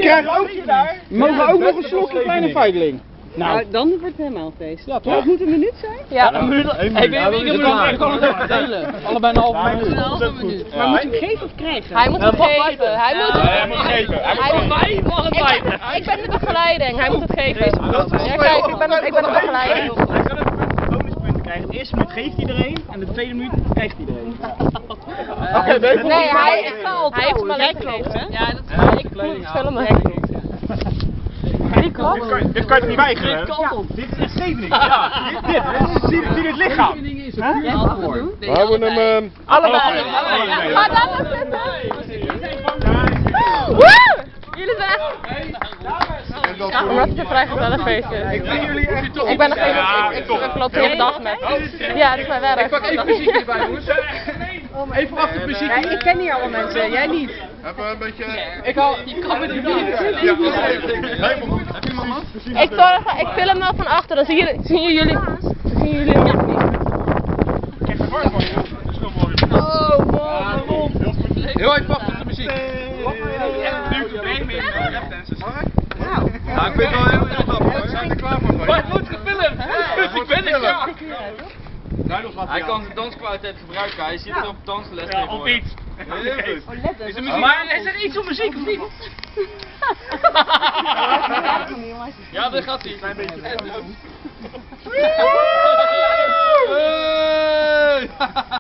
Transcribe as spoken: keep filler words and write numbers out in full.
krijgen ook, we mogen ook nog een slokje kleine feiteling. Nou, Nou, dan wordt het helemaal feest. ja toch? Het moet een minuut zijn? Ja. Een minuut. Hey, ben je een minuut? Ik kan het even delen. Allebei een halve minuut. Een halve minuut. Maar moet je hem geven of krijgen? Hij moet het geven. Hij moet het Hij moet geven. Hij moet Hij- geven. Mag het Ik wijten. ben, ik ben de begeleiding. Hij moet het geven. Ja, kijk, ik ben, ik ben de begeleiding. Hij kan ook bonuspunten krijgen. Het eerste minuut geeft iedereen en de tweede minuut krijgt iedereen. Oké, nee, Nee, hij heeft Hij heeft me les gegeven. Ja, dat is ik moet het filmen. Dit kan, dit kan je niet weigeren. Dit kant op. Dit is echt schevening. Ja. Dit, dit. Zie, zie dit lichaam. Jij mag het doen. We hebben hem... Uh... Allebei. Ga dan maar zitten. Woe! Jullie zijn echt... Ja, omdat het een vrijgezellenfeest is. Ik vind jullie echt top. Ik ben nog even... Ik, ik, ik loop de hele dag met. Ja, dat is mijn werk. Ik pak even muziek erbij, jongens. Even wachten op muziek. Ja, ik ken hier allemaal mensen, jij niet. Even een beetje... Ik hou... Je kan het niet. Ja, helemaal goed. Heb je mama? Ik zorg, ik film wel van achter, dan zien jullie, zien jullie, zien jullie hem echt niet. Oh, man. Heel even wachten op de muziek. Ja, ik vind het wel heel erg grappig. We zijn er klaar voor. Maar het wordt gefilmd. Ik ben er, ja. Hij kan zijn danskwaliteit gebruiken, hij zit op dansles Ja, of iets. Heel goed. Maar is er iets op muziek of niet? Ja, daar gaat hij. Klein beetje.